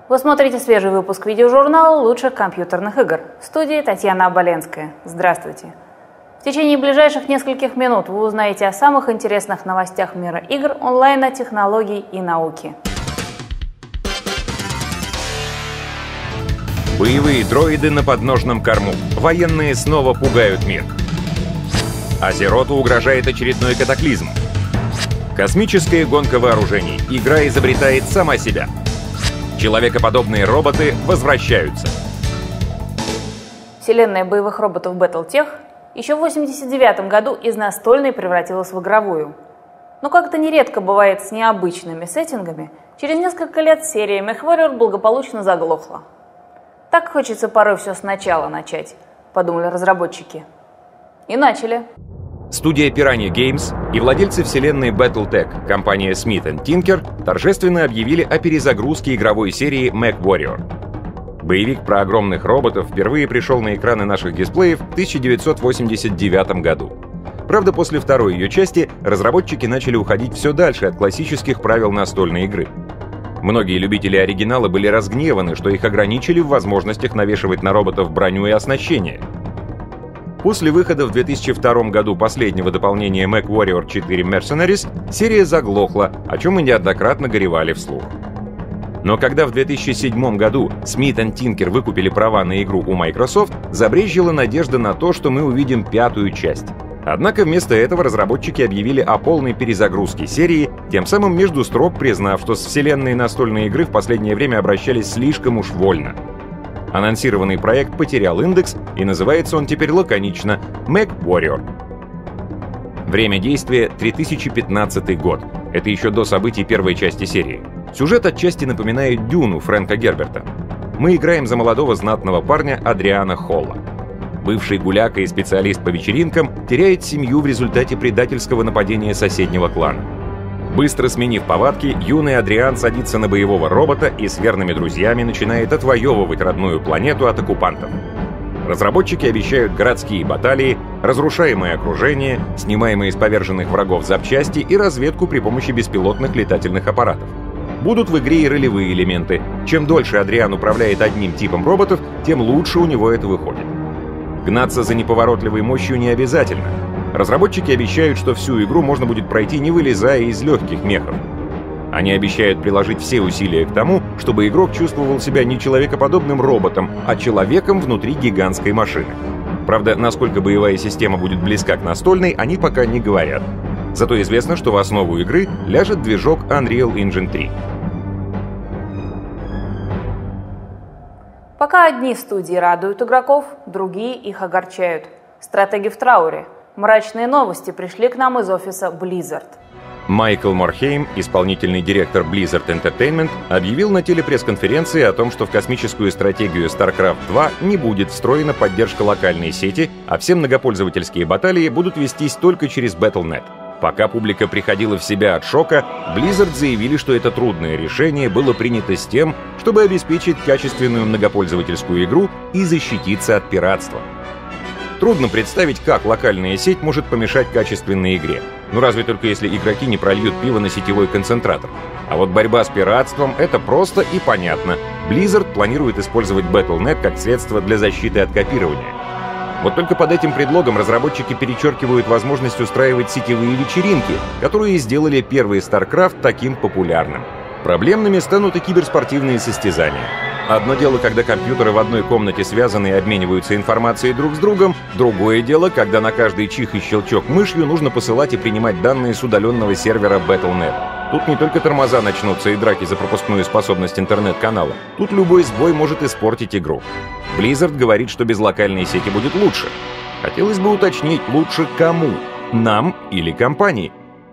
Вы смотрите свежий выпуск видеожурнала лучших компьютерных игр. В студии Татьяна Оболенская. Здравствуйте. В течение ближайших нескольких минут вы узнаете о самых интересных новостях мира игр, онлайна, технологий и науки. Боевые дроиды на подножном корму. Военные снова пугают мир. Азероту угрожает очередной катаклизм. Космическая гонка вооружений. Игра изобретает сама себя. Человекоподобные роботы возвращаются. Вселенная боевых роботов Battletech еще в 1989 году из настольной превратилась в игровую. Но как это нередко бывает с необычными сеттингами, через несколько лет серия MechWarrior благополучно заглохла. Так хочется порой все сначала начать, подумали разработчики. И начали. Студия Piranha Games и владельцы вселенной Battletech, компания Smith Tinker, торжественно объявили о перезагрузке игровой серии MechWarrior. Боевик про огромных роботов впервые пришел на экраны наших дисплеев в 1989 году. Правда, после второй ее части разработчики начали уходить все дальше от классических правил настольной игры. Многие любители оригинала были разгневаны, что их ограничили в возможностях навешивать на роботов броню и оснащение. После выхода в 2002 году последнего дополнения MechWarrior 4 Mercenaries серия заглохла, о чем мы неоднократно горевали вслух. Но когда в 2007 году Smith Tinker выкупили права на игру у Microsoft, забрезжила надежда на то, что мы увидим пятую часть. Однако вместо этого разработчики объявили о полной перезагрузке серии, тем самым между строк признав, что с вселенной настольной игры в последнее время обращались слишком уж вольно. Анонсированный проект потерял индекс, и называется он теперь лаконично MechWarrior. Время действия — 3015 год. Это еще до событий первой части серии. Сюжет отчасти напоминает «Дюну» Фрэнка Герберта. Мы играем за молодого знатного парня Адриана Холла. Бывший гуляка и специалист по вечеринкам теряет семью в результате предательского нападения соседнего клана. Быстро сменив повадки, юный Адриан садится на боевого робота и с верными друзьями начинает отвоевывать родную планету от оккупантов. Разработчики обещают городские баталии, разрушаемое окружение, снимаемые из поверженных врагов запчасти и разведку при помощи беспилотных летательных аппаратов. Будут в игре и ролевые элементы. Чем дольше Адриан управляет одним типом роботов, тем лучше у него это выходит. Гнаться за неповоротливой мощью не обязательно. Разработчики обещают, что всю игру можно будет пройти, не вылезая из легких мехов. Они обещают приложить все усилия к тому, чтобы игрок чувствовал себя не человекоподобным роботом, а человеком внутри гигантской машины. Правда, насколько боевая система будет близка к настольной, они пока не говорят. Зато известно, что в основу игры ляжет движок Unreal Engine 3. Пока одни студии радуют игроков, другие их огорчают. Стратеги в трауре. Мрачные новости пришли к нам из офиса Blizzard. Майкл Морхейм, исполнительный директор Blizzard Entertainment, объявил на телепресс-конференции о том, что в космическую стратегию StarCraft 2 не будет встроена поддержка локальной сети, а все многопользовательские баталии будут вестись только через Battle.net. Пока публика приходила в себя от шока, Blizzard заявили, что это трудное решение было принято с тем, чтобы обеспечить качественную многопользовательскую игру и защититься от пиратства. Трудно представить, как локальная сеть может помешать качественной игре. Ну разве только если игроки не прольют пиво на сетевой концентратор. А вот борьба с пиратством — это просто и понятно. Blizzard планирует использовать Battle.net как средство для защиты от копирования. Вот только под этим предлогом разработчики перечеркивают возможность устраивать сетевые вечеринки, которые сделали первый StarCraft таким популярным. Проблемными станут и киберспортивные состязания. Одно дело, когда компьютеры в одной комнате связаны и обмениваются информацией друг с другом, другое дело, когда на каждый чих и щелчок мышью нужно посылать и принимать данные с удаленного сервера Battle.net. Тут не только тормоза начнутся и драки за пропускную способность интернет-канала. Тут любой сбой может испортить игру. Blizzard говорит, что без локальной сети будет лучше. Хотелось бы уточнить, лучше кому? Нам или компании?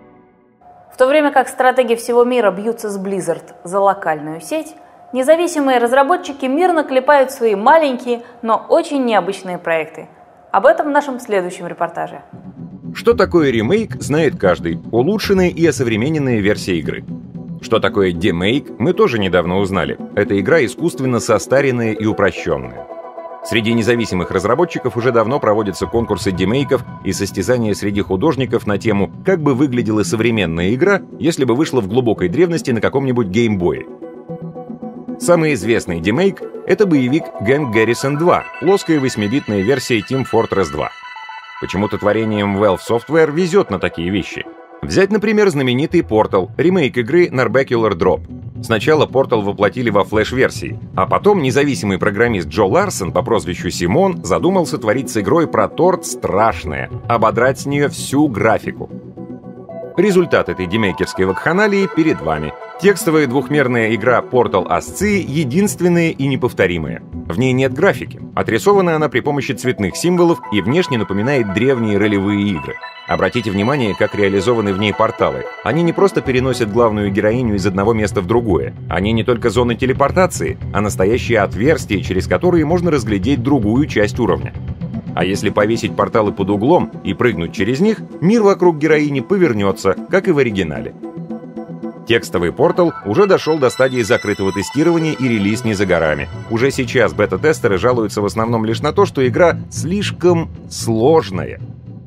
В то время как стратеги всего мира бьются с Blizzard за локальную сеть, независимые разработчики мирно клепают свои маленькие, но очень необычные проекты. Об этом в нашем следующем репортаже. Что такое ремейк, знает каждый. Улучшенная и осовремененная версия игры. Что такое демейк, мы тоже недавно узнали. Это игра искусственно состаренная и упрощенная. Среди независимых разработчиков уже давно проводятся конкурсы демейков и состязания среди художников на тему, как бы выглядела современная игра, если бы вышла в глубокой древности на каком-нибудь геймбое. Самый известный демейк — это боевик Gang Garrison 2, плоская 8-битная версия Team Fortress 2. Почему-то творением Valve Software везет на такие вещи. Взять, например, знаменитый Portal, ремейк игры Narbacular Drop. Сначала Portal воплотили во флеш-версии, а потом независимый программист Джо Ларсон по прозвищу Симон задумался творить с игрой про торт страшное, ободрать с нее всю графику. Результат этой демейкерской вакханалии перед вами. Текстовая двухмерная игра Portal Ascii единственная и неповторимая. В ней нет графики. Отрисована она при помощи цветных символов и внешне напоминает древние ролевые игры. Обратите внимание, как реализованы в ней порталы. Они не просто переносят главную героиню из одного места в другое. Они не только зоны телепортации, а настоящие отверстия, через которые можно разглядеть другую часть уровня. А если повесить порталы под углом и прыгнуть через них, мир вокруг героини повернется, как и в оригинале. Текстовый Portal уже дошел до стадии закрытого тестирования и релиз не за горами. Уже сейчас бета-тестеры жалуются в основном лишь на то, что игра слишком сложная.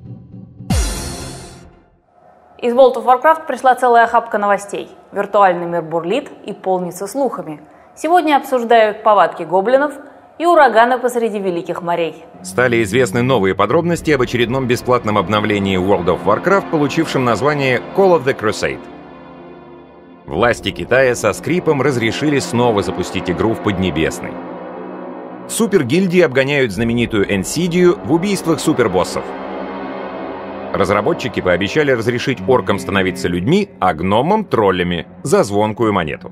Из World of Warcraft пришла целая охапка новостей. Виртуальный мир бурлит и полнится слухами. Сегодня обсуждают повадки гоблинов и ураганы посреди великих морей. Стали известны новые подробности об очередном бесплатном обновлении World of Warcraft, получившем название Call of the Crusade. Власти Китая со скрипом разрешили снова запустить игру в Поднебесной. Супергильдии обгоняют знаменитую Энсидию в убийствах супербоссов. Разработчики пообещали разрешить оркам становиться людьми, а гномам — троллями за звонкую монету.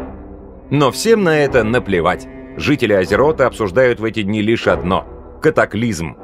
Но всем на это наплевать. Жители Азерота обсуждают в эти дни лишь одно — катаклизм.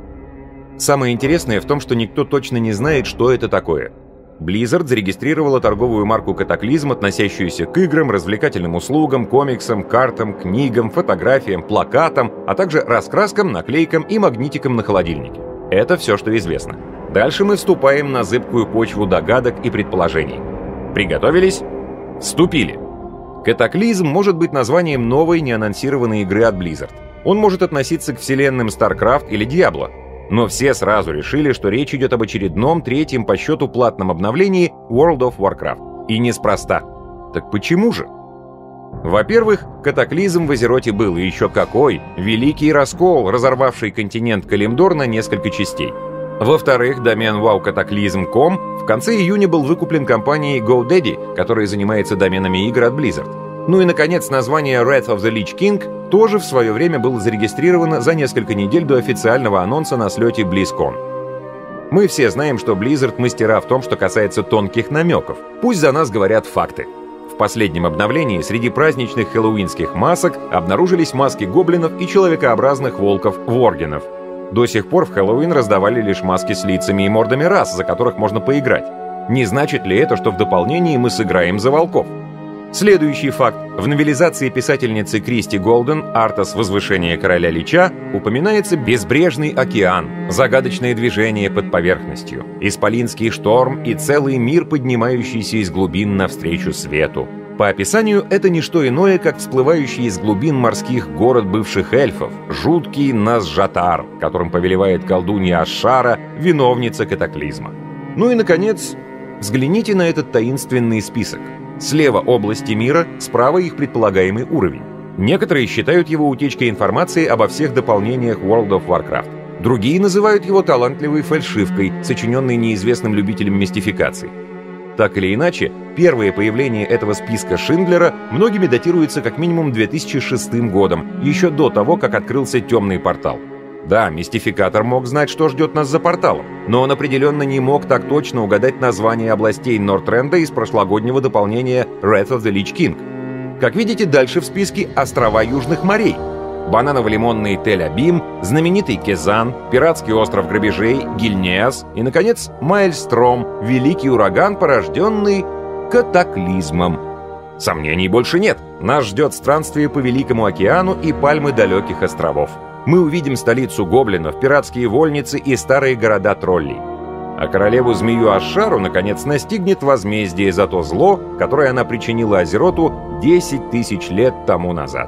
Самое интересное в том, что никто точно не знает, что это такое. Blizzard зарегистрировала торговую марку «Катаклизм», относящуюся к играм, развлекательным услугам, комиксам, картам, книгам, фотографиям, плакатам, а также раскраскам, наклейкам и магнитикам на холодильнике. Это все, что известно. Дальше мы вступаем на зыбкую почву догадок и предположений. Приготовились? Вступили! «Катаклизм» может быть названием новой неанонсированной игры от Blizzard. Он может относиться к вселенным StarCraft или Diablo. Но все сразу решили, что речь идет об очередном, третьем по счету платном обновлении World of Warcraft. И неспроста. Так почему же? Во-первых, катаклизм в Азероте был, и еще какой! Великий раскол, разорвавший континент Калимдор на несколько частей. Во-вторых, домен wowcataclysm.com в конце июня был выкуплен компанией GoDaddy, которая занимается доменами игр от Blizzard. Ну и, наконец, название Wrath of the Lich King тоже в свое время было зарегистрировано за несколько недель до официального анонса на слете BlizzCon. Мы все знаем, что Blizzard мастера в том, что касается тонких намеков. Пусть за нас говорят факты. В последнем обновлении среди праздничных хэллоуинских масок обнаружились маски гоблинов и человекообразных волков-воргенов. До сих пор в Хэллоуин раздавали лишь маски с лицами и мордами рас, за которых можно поиграть. Не значит ли это, что в дополнении мы сыграем за волков? Следующий факт. В новелизации писательницы Кристи Голден «Артас. Возвышение короля Лича» упоминается безбрежный океан, загадочное движение под поверхностью, исполинский шторм и целый мир, поднимающийся из глубин навстречу свету. По описанию, это не что иное, как всплывающий из глубин морских город бывших эльфов, жуткий Назжатар, которым повелевает колдунья Ашара, виновница катаклизма. Ну и, наконец, взгляните на этот таинственный список. Слева области мира, справа их предполагаемый уровень. Некоторые считают его утечкой информации обо всех дополнениях World of Warcraft. Другие называют его талантливой фальшивкой, сочиненной неизвестным любителем мистификаций. Так или иначе, первое появление этого списка Шиндлера многими датируется как минимум 2006 годом, еще до того, как открылся темный портал. Да, мистификатор мог знать, что ждет нас за порталом, но он определенно не мог так точно угадать название областей Нортренда из прошлогоднего дополнения Wrath of the Lich King. Как видите, дальше в списке острова Южных морей. Бананово-лимонный Тель-Абим, знаменитый Кезан, пиратский остров грабежей Гильнеас и, наконец, Маэльстром, великий ураган, порожденный катаклизмом. Сомнений больше нет. Нас ждет странствие по Великому океану и пальмы далеких островов. Мы увидим столицу гоблинов, пиратские вольницы и старые города троллей. А королеву-змею Ашару, наконец, настигнет возмездие за то зло, которое она причинила Азероту 10 тысяч лет тому назад.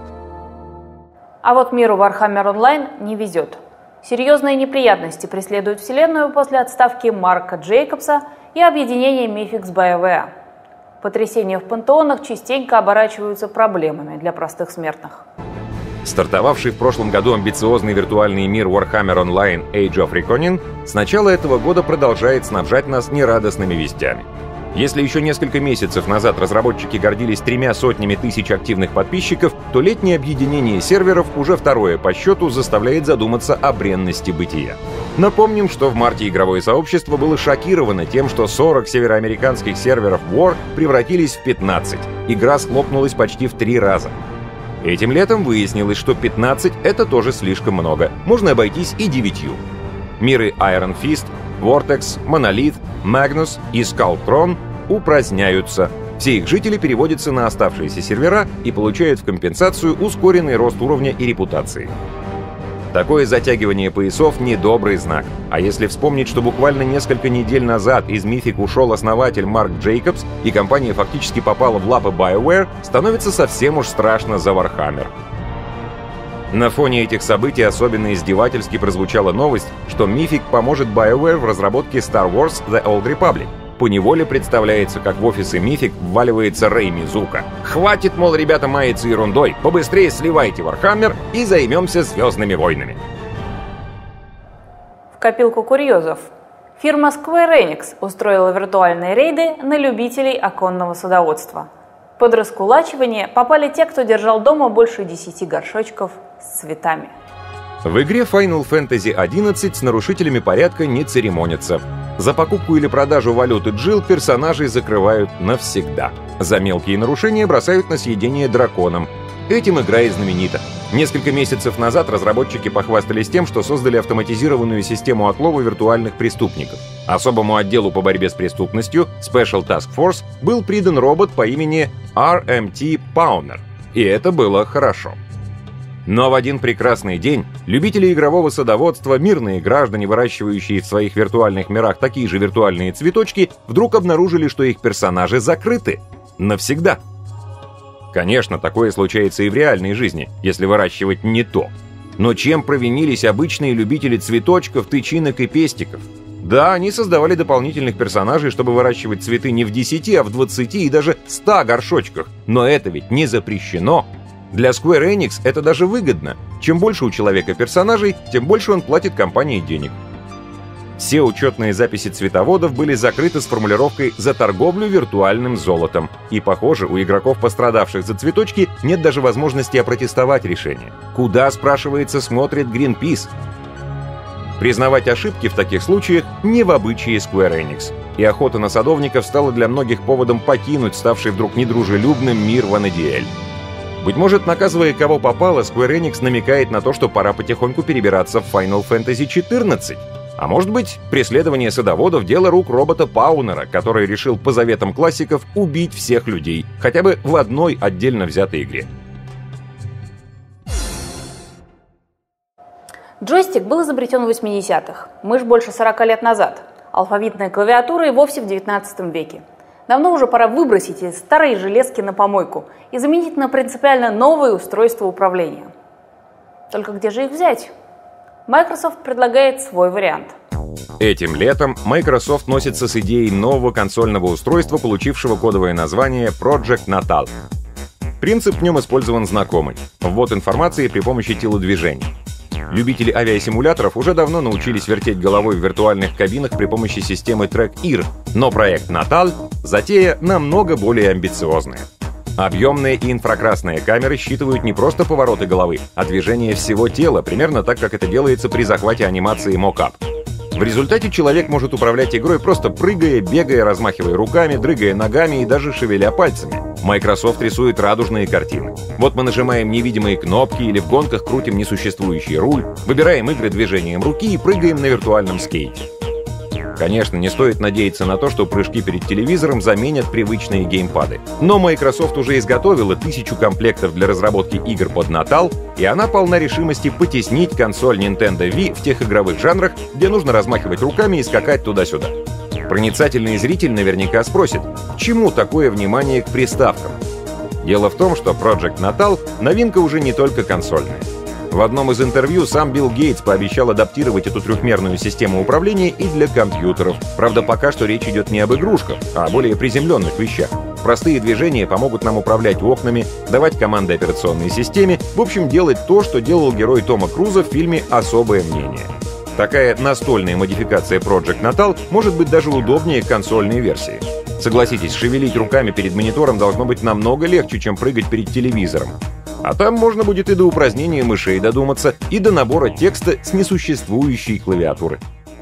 А вот миру Warhammer Online не везет. Серьезные неприятности преследуют вселенную после отставки Марка Джейкобса и объединения Mythic с BioWare. Потрясения в пантеонах частенько оборачиваются проблемами для простых смертных. Стартовавший в прошлом году амбициозный виртуальный мир Warhammer Online Age of Reckoning с начала этого года продолжает снабжать нас нерадостными вестями. Если еще несколько месяцев назад разработчики гордились 300 тысяч активных подписчиков, то летнее объединение серверов, уже второе по счету, заставляет задуматься о бренности бытия. Напомним, что в марте игровое сообщество было шокировано тем, что 40 североамериканских серверов War превратились в 15. Игра схлопнулась почти в 3 раза. Этим летом выяснилось, что 15 — это тоже слишком много. Можно обойтись и 9. Миры Iron Fist, Vortex, Monolith, Magnus и Skulltron упраздняются. Все их жители переводятся на оставшиеся сервера и получают в компенсацию ускоренный рост уровня и репутации. Такое затягивание поясов — недобрый знак. А если вспомнить, что буквально несколько недель назад из Mythic ушел основатель Марк Джейкобс, и компания фактически попала в лапы BioWare, становится совсем уж страшно за Warhammer. На фоне этих событий особенно издевательски прозвучала новость, что Mythic поможет BioWare в разработке Star Wars The Old Republic. Поневоле представляется, как в офисы Mythic вваливается Рэй Мизука. Хватит, мол, ребята, маяться ерундой, побыстрее сливайте Warhammer и займемся Звездными войнами. В копилку курьезов. Фирма Square Enix устроила виртуальные рейды на любителей оконного садоводства. Под раскулачивание попали те, кто держал дома больше 10 горшочков с цветами. В игре Final Fantasy XI с нарушителями порядка не церемонятся. За покупку или продажу валюты джил персонажей закрывают навсегда. За мелкие нарушения бросают на съедение драконам. Этим игра и знаменита. Несколько месяцев назад разработчики похвастались тем, что создали автоматизированную систему отлова виртуальных преступников. Особому отделу по борьбе с преступностью, Special Task Force, был придан робот по имени RMT Powner. И это было хорошо. Но в один прекрасный день любители игрового садоводства, мирные граждане, выращивающие в своих виртуальных мирах такие же виртуальные цветочки, вдруг обнаружили, что их персонажи закрыты. Навсегда. Конечно, такое случается и в реальной жизни, если выращивать не то. Но чем провинились обычные любители цветочков, тычинок и пестиков? Да, они создавали дополнительных персонажей, чтобы выращивать цветы не в 10, а в 20 и даже 100 горшочках. Но это ведь не запрещено. Для Square Enix это даже выгодно. Чем больше у человека персонажей, тем больше он платит компании денег. Все учетные записи цветоводов были закрыты с формулировкой «за торговлю виртуальным золотом». И, похоже, у игроков, пострадавших за цветочки, нет даже возможности опротестовать решение. Куда, спрашивается, смотрит Greenpeace? Признавать ошибки в таких случаях не в обычае Square Enix. И охота на садовников стала для многих поводом покинуть ставший вдруг недружелюбным мир Ванадиэль. Быть может, наказывая кого попало, Square Enix намекает на то, что пора потихоньку перебираться в Final Fantasy XIV. А может быть, преследование садоводов — дело рук робота Паунера, который решил по заветам классиков убить всех людей, хотя бы в одной отдельно взятой игре. Джойстик был изобретен в 80-х, мышь больше 40 лет назад, алфавитная клавиатура и вовсе в 19 веке. Давно уже пора выбросить эти старые железки на помойку и заменить на принципиально новые устройства управления. Только где же их взять? Microsoft предлагает свой вариант. Этим летом Microsoft носится с идеей нового консольного устройства, получившего кодовое название Project Natal. Принцип в нем использован знакомый — ввод информации при помощи телодвижений. Любители авиасимуляторов уже давно научились вертеть головой в виртуальных кабинах при помощи системы Track-IR, но проект Natal — затея намного более амбициозная. Объемные и инфракрасные камеры считывают не просто повороты головы, а движение всего тела, примерно так, как это делается при захвате анимации Mocap. В результате человек может управлять игрой, просто прыгая, бегая, размахивая руками, дрыгая ногами и даже шевеля пальцами. Microsoft рисует радужные картины. Вот мы нажимаем невидимые кнопки или в гонках крутим несуществующий руль, выбираем игры движением руки и прыгаем на виртуальном скейте. Конечно, не стоит надеяться на то, что прыжки перед телевизором заменят привычные геймпады. Но Microsoft уже изготовила 1000 комплектов для разработки игр под Natal, и она полна решимости потеснить консоль Nintendo Wii в тех игровых жанрах, где нужно размахивать руками и скакать туда-сюда. Проницательный зритель наверняка спросит, к чему такое внимание к приставкам? Дело в том, что Project Natal — новинка уже не только консольная. В одном из интервью сам Билл Гейтс пообещал адаптировать эту трехмерную систему управления и для компьютеров. Правда, пока что речь идет не об игрушках, а о более приземленных вещах. Простые движения помогут нам управлять окнами, давать команды операционной системе, в общем, делать то, что делал герой Тома Круза в фильме «Особое мнение». Такая настольная модификация Project Natal может быть даже удобнее консольной версии. Согласитесь, шевелить руками перед монитором должно быть намного легче, чем прыгать перед телевизором. А там можно будет и до упразднения мышей додуматься, и до набора текста с несуществующей клавиатуры.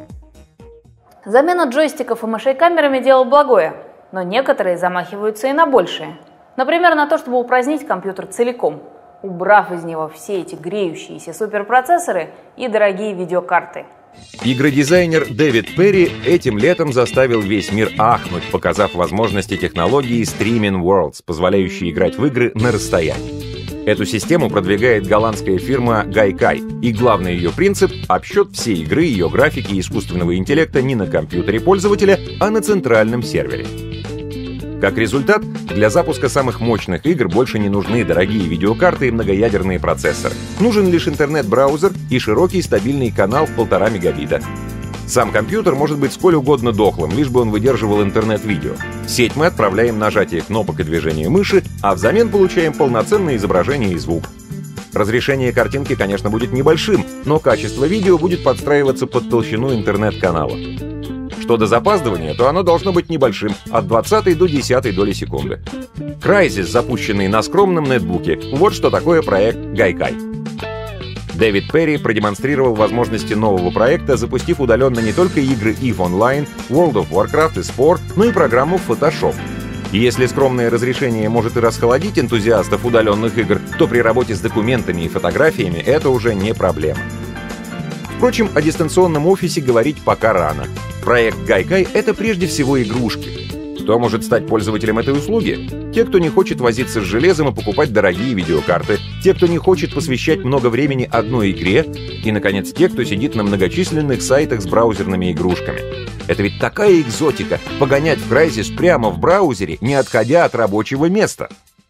Замена джойстиков и мышей камерами – дело благое, но некоторые замахиваются и на большее. Например, на то, чтобы упразднить компьютер целиком, убрав из него все эти греющиеся суперпроцессоры и дорогие видеокарты. Игродизайнер Дэвид Перри этим летом заставил весь мир ахнуть, показав возможности технологии Streaming Worlds, позволяющей играть в игры на расстоянии. Эту систему продвигает голландская фирма Gaikai, и главный ее принцип — обсчет всей игры, ее графики и искусственного интеллекта не на компьютере пользователя, а на центральном сервере. Как результат, для запуска самых мощных игр больше не нужны дорогие видеокарты и многоядерные процессоры. Нужен лишь интернет-браузер и широкий стабильный канал в 1,5 мегабита. Сам компьютер может быть сколь угодно дохлым, лишь бы он выдерживал интернет-видео. В сеть мы отправляем нажатие кнопок и движение мыши, а взамен получаем полноценное изображение и звук. Разрешение картинки, конечно, будет небольшим, но качество видео будет подстраиваться под толщину интернет-канала. Что до запаздывания, то оно должно быть небольшим, от 20 до 10 доли секунды. Crysis, запущенный на скромном нетбуке, вот что такое проект Gaikai. Дэвид Перри продемонстрировал возможности нового проекта, запустив удаленно не только игры EVE Online, World of Warcraft и Spore, но и программу Photoshop. И если скромное разрешение может и расхолодить энтузиастов удаленных игр, то при работе с документами и фотографиями это уже не проблема. Впрочем, о дистанционном офисе говорить пока рано. Проект Gaikai — это прежде всего игрушки. Кто может стать пользователем этой услуги? Те, кто не хочет возиться с железом и покупать дорогие видеокарты, те, кто не хочет посвящать много времени одной игре, и, наконец, те, кто сидит на многочисленных сайтах с браузерными игрушками. Это ведь такая экзотика — погонять в Crysis прямо в браузере, не отходя от рабочего места.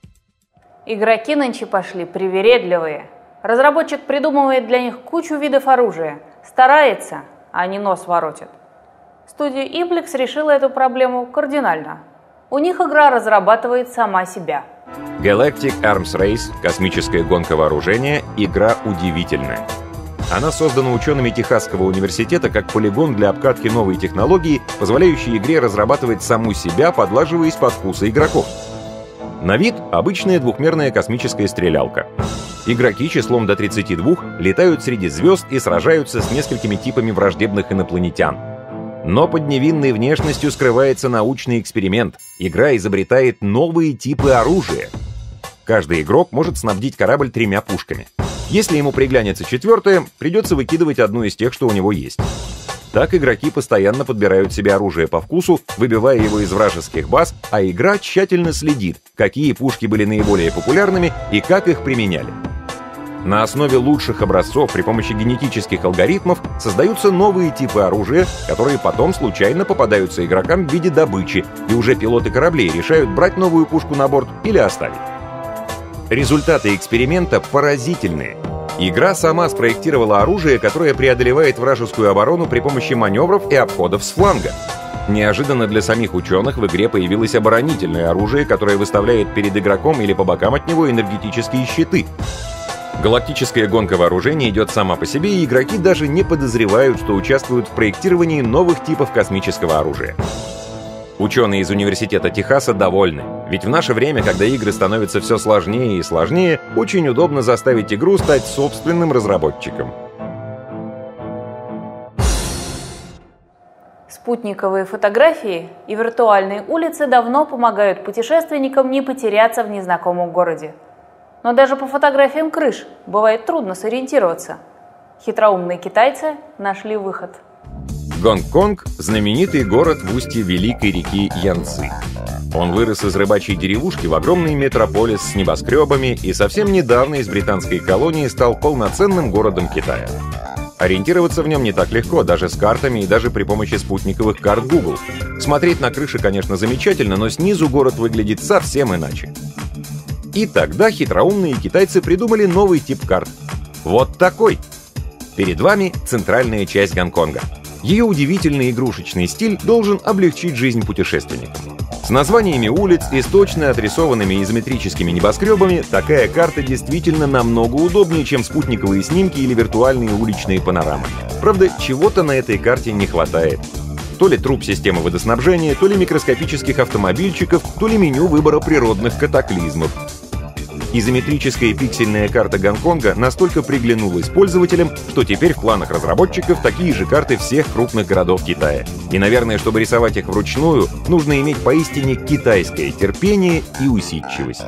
Игроки нынче пошли привередливые. Разработчик придумывает для них кучу видов оружия, старается, а не нос воротит. Студия Iplex решила эту проблему кардинально. У них игра разрабатывает сама себя. Galactic Arms Race — космическая гонка вооружения, игра удивительная. Она создана учеными Техасского университета как полигон для обкатки новой технологии, позволяющей игре разрабатывать саму себя, подлаживаясь под вкусы игроков. На вид — обычная двухмерная космическая стрелялка. Игроки числом до 32 летают среди звезд и сражаются с несколькими типами враждебных инопланетян. Но под невинной внешностью скрывается научный эксперимент. Игра изобретает новые типы оружия. Каждый игрок может снабдить корабль 3 пушками. Если ему приглянется 4-я, придется выкидывать одну из тех, что у него есть. Так игроки постоянно подбирают себе оружие по вкусу, выбивая его из вражеских баз, а игра тщательно следит, какие пушки были наиболее популярными и как их применяли. На основе лучших образцов при помощи генетических алгоритмов создаются новые типы оружия, которые потом случайно попадаются игрокам в виде добычи, и уже пилоты кораблей решают брать новую пушку на борт или оставить. Результаты эксперимента поразительные. Игра сама спроектировала оружие, которое преодолевает вражескую оборону при помощи маневров и обходов с фланга. Неожиданно для самих ученых в игре появилось оборонительное оружие, которое выставляет перед игроком или по бокам от него энергетические щиты. Галактическая гонка вооружений идет сама по себе, и игроки даже не подозревают, что участвуют в проектировании новых типов космического оружия. Ученые из Университета Техаса довольны, ведь в наше время, когда игры становятся все сложнее и сложнее, очень удобно заставить игру стать собственным разработчиком. Спутниковые фотографии и виртуальные улицы давно помогают путешественникам не потеряться в незнакомом городе. Но даже по фотографиям крыш бывает трудно сориентироваться. Хитроумные китайцы нашли выход. Гонконг — знаменитый город в устье великой реки Янцзы. Он вырос из рыбачьей деревушки в огромный метрополис с небоскребами и совсем недавно из британской колонии стал полноценным городом Китая. Ориентироваться в нем не так легко, даже с картами и даже при помощи спутниковых карт Google. Смотреть на крыши, конечно, замечательно, но снизу город выглядит совсем иначе. И тогда хитроумные китайцы придумали новый тип карт. Вот такой. Перед вами центральная часть Гонконга. Ее удивительный игрушечный стиль должен облегчить жизнь путешественникам. С названиями улиц и с точно отрисованными изометрическими небоскребами такая карта действительно намного удобнее, чем спутниковые снимки или виртуальные уличные панорамы. Правда, чего-то на этой карте не хватает. То ли труб системы водоснабжения, то ли микроскопических автомобильчиков, то ли меню выбора природных катаклизмов. Изометрическая пиксельная карта Гонконга настолько приглянулась пользователям, что теперь в планах разработчиков такие же карты всех крупных городов Китая. И, наверное, чтобы рисовать их вручную, нужно иметь поистине китайское терпение и усидчивость.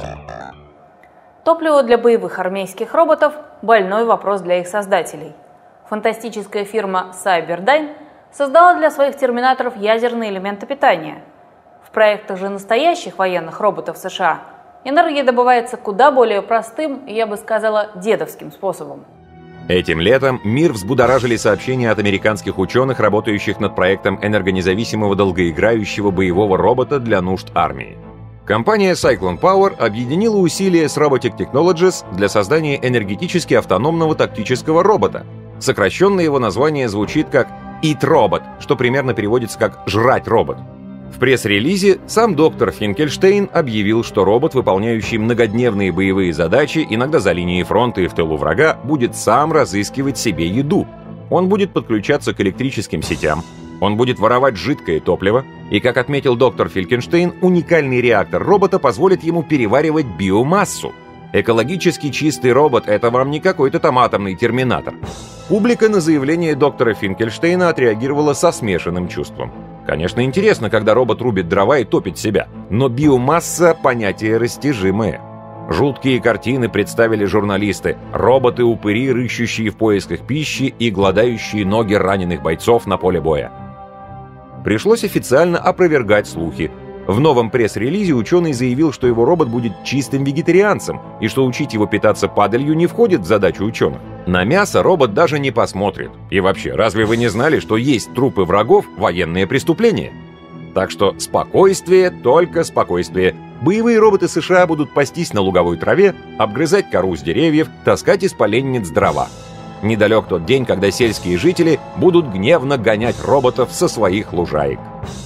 Топливо для боевых армейских роботов – больной вопрос для их создателей. Фантастическая фирма Cyberdyne создала для своих терминаторов ядерные элементы питания. В проектах же настоящих военных роботов США энергия добывается куда более простым и, я бы сказала, дедовским способом. Этим летом мир взбудоражили сообщения от американских ученых, работающих над проектом энергонезависимого долгоиграющего боевого робота для нужд армии. Компания Cyclone Power объединила усилия с Robotic Technologies для создания энергетически автономного тактического робота. Сокращенное его название звучит как «Eat Robot», что примерно переводится как «жрать робот». В пресс-релизе сам доктор Финкельштейн объявил, что робот, выполняющий многодневные боевые задачи, иногда за линией фронта и в тылу врага, будет сам разыскивать себе еду. Он будет подключаться к электрическим сетям, он будет воровать жидкое топливо, и, как отметил доктор Финкельштейн, уникальный реактор робота позволит ему переваривать биомассу. Экологически чистый робот — это вам не какой-то там атомный терминатор. Публика на заявление доктора Финкельштейна отреагировала со смешанным чувством. Конечно, интересно, когда робот рубит дрова и топит себя, но биомасса — понятие растяжимое. Жуткие картины представили журналисты: роботы-упыри, рыщущие в поисках пищи и гладающие ноги раненых бойцов на поле боя. Пришлось официально опровергать слухи. В новом пресс-релизе ученый заявил, что его робот будет чистым вегетарианцем и что учить его питаться падалью не входит в задачу ученых. На мясо робот даже не посмотрит. И вообще, разве вы не знали, что есть трупы врагов — военные преступления? Так что спокойствие, только спокойствие. Боевые роботы США будут пастись на луговой траве, обгрызать кору с деревьев, таскать из поленниц дрова. Недалек тот день, когда сельские жители будут гневно гонять роботов со своих лужаек.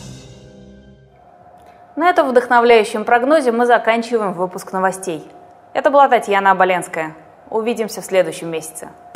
На этом вдохновляющем прогнозе мы заканчиваем выпуск новостей. Это была Татьяна Оболенская. Увидимся в следующем месяце.